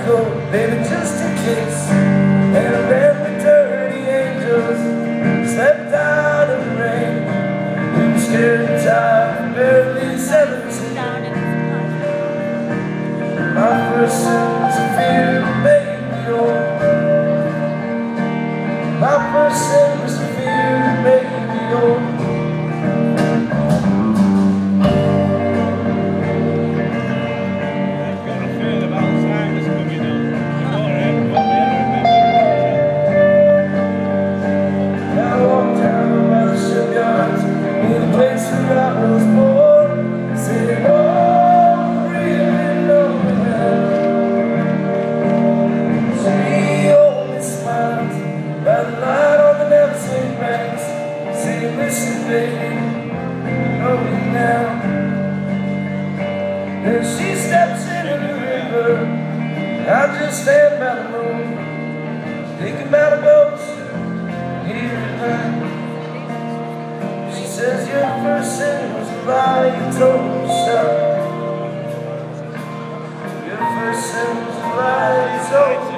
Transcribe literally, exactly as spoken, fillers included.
coat, baby, just in case. And I ran with dirty angels, slept out in the rain. We were scared and tired, barely seventeen. My first sin was a fear that made me old. My first sin was a fear that made me old. Listen, baby, know me now. And she steps into the river, I just stand by the moon, thinking about a ghost here tonight. She says your first sin was a lie you told yourself. Your first sin was a lie you told yourself.